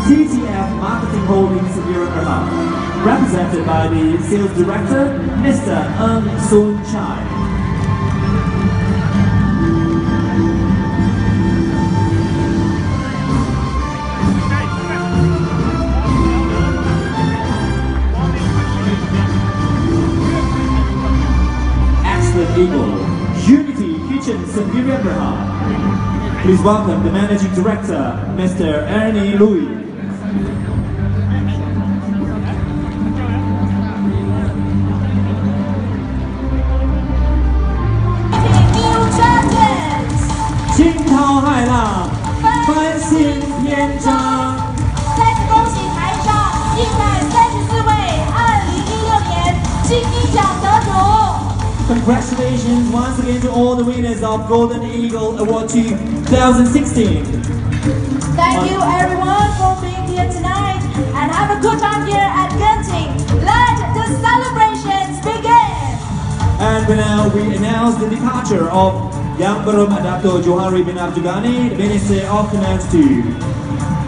TTF Marketing Holdings Vietnam, represented by the Sales Director, Mr. Ng Sun Chai. Excellent Eagle, Unity Kitchen Superior Berhad. Please welcome the Managing Director, Mr. Ernie Louis. Congratulations once again to all the winners of Golden Eagle Award 2016. Thank you everyone for being here tonight and have a good time here at Genting. Let the celebrations begin! And now we announce the departure of Yang Barom Dato' Johari bin Abdul Ghani, the Minister of Finance 2.